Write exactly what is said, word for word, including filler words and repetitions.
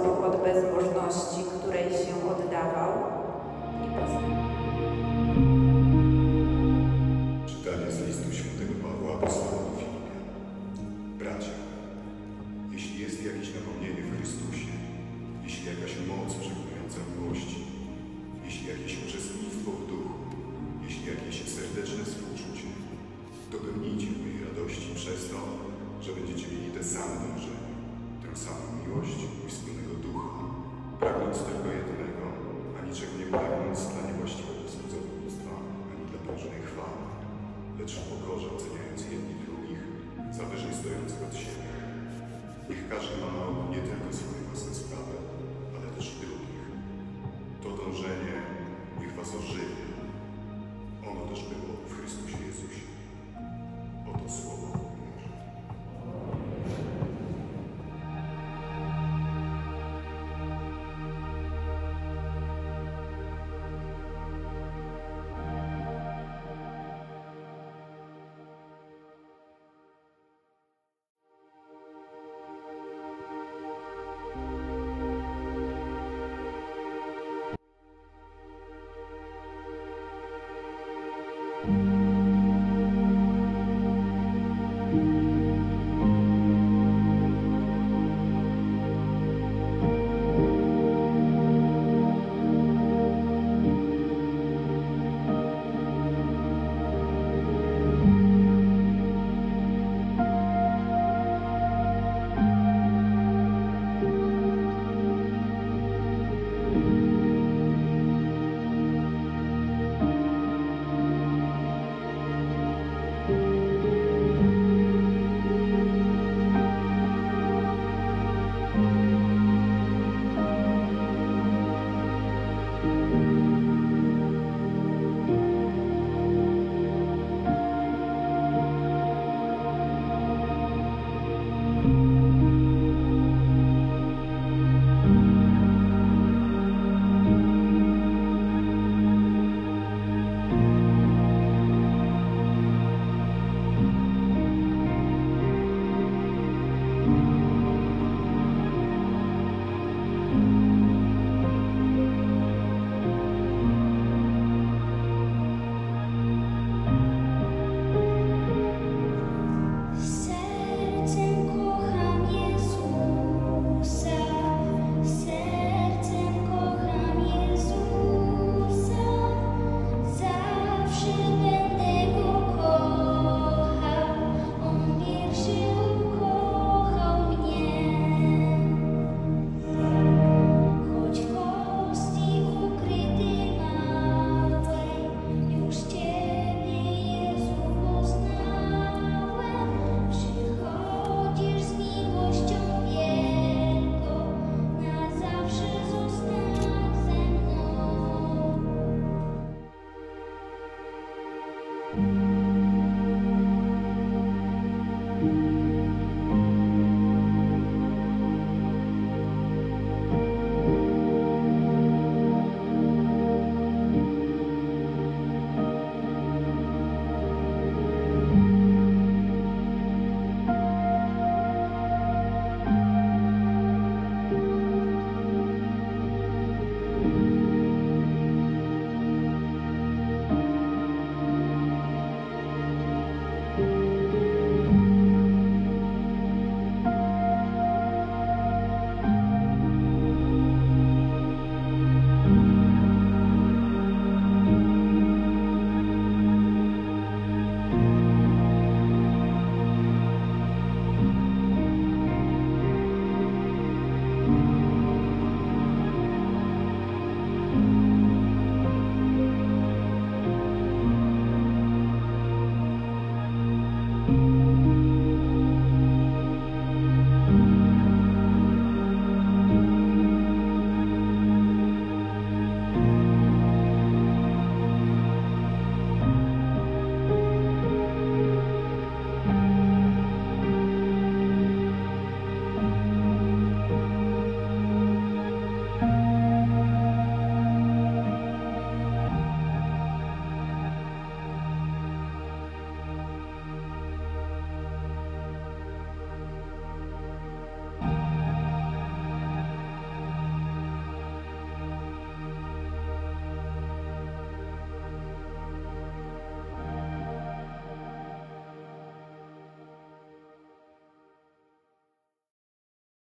sposobu od bezbożności, której się oddawał i poznał. Czytanie z listu świętego Pawła apostoła do Filipian. Bracia, jeśli jest jakieś napomnienie w Chrystusie, jeśli jakaś moc przekonująca miłości, jeśli jakieś uczestnictwo w duchu, jeśli jakieś serdeczne współczucie, to pełnijcie mojej radości przez to, że będziecie mieli te same dążenia, tę samą miłość i wspólnego ducha, pragnąc tylko jednego, a niczego nie pragnąc dla niewłaściwego wzbudzenia, ani dla próżnej chwały, lecz w pokorze oceniając jedni drugich za wyżej stojących od siebie. Niech każdy ma na oku nie tylko swoje własne sprawy, ale też i drugich. To dążenie niech was ożywi. Ono też było w Chrystusie Jezusie. Oto słowo.